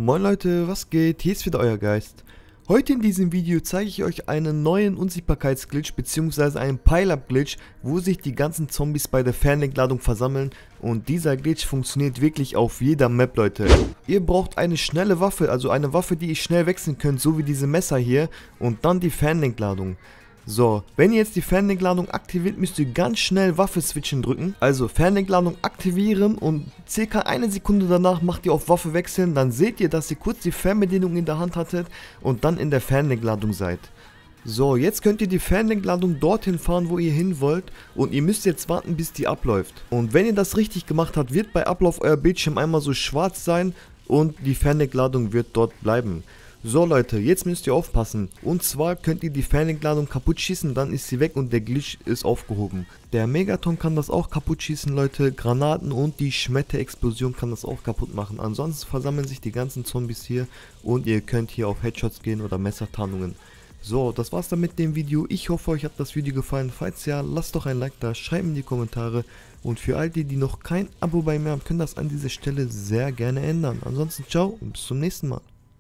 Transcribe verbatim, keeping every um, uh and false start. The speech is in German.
Moin Leute, was geht? Hier ist wieder euer Geist. Heute in diesem Video zeige ich euch einen neuen Unsichtbarkeitsglitch bzw. einen Pile-Up-Glitch, wo sich die ganzen Zombies bei der Fernlenkladung versammeln, und dieser Glitch funktioniert wirklich auf jeder Map, Leute. Ihr braucht eine schnelle Waffe, also eine Waffe, die ihr schnell wechseln könnt, so wie diese Messer hier, und dann die Fernlenkladung. So, wenn ihr jetzt die Fernlenkladung aktiviert, müsst ihr ganz schnell Waffe switchen drücken. Also Fernlenkladung aktivieren und circa eine Sekunde danach macht ihr auf Waffe wechseln. Dann seht ihr, dass ihr kurz die Fernbedienung in der Hand hattet und dann in der Fernlenkladung seid. So, jetzt könnt ihr die Fernlenkladung dorthin fahren, wo ihr hin wollt, und ihr müsst jetzt warten, bis die abläuft. Und wenn ihr das richtig gemacht habt, wird bei Ablauf euer Bildschirm einmal so schwarz sein und die Fernlenkladung wird dort bleiben. So Leute, jetzt müsst ihr aufpassen, und zwar könnt ihr die Fernlenkladung kaputt schießen, dann ist sie weg und der Glitch ist aufgehoben. Der Megaton kann das auch kaputt schießen, Leute, Granaten und die Schmetterexplosion kann das auch kaputt machen. Ansonsten versammeln sich die ganzen Zombies hier und ihr könnt hier auf Headshots gehen oder Messertarnungen. So, das war's dann mit dem Video. Ich hoffe, euch hat das Video gefallen. Falls ja, lasst doch ein Like da, schreibt in die Kommentare. Und für all die, die noch kein Abo bei mir haben, können das an dieser Stelle sehr gerne ändern. Ansonsten ciao und bis zum nächsten Mal.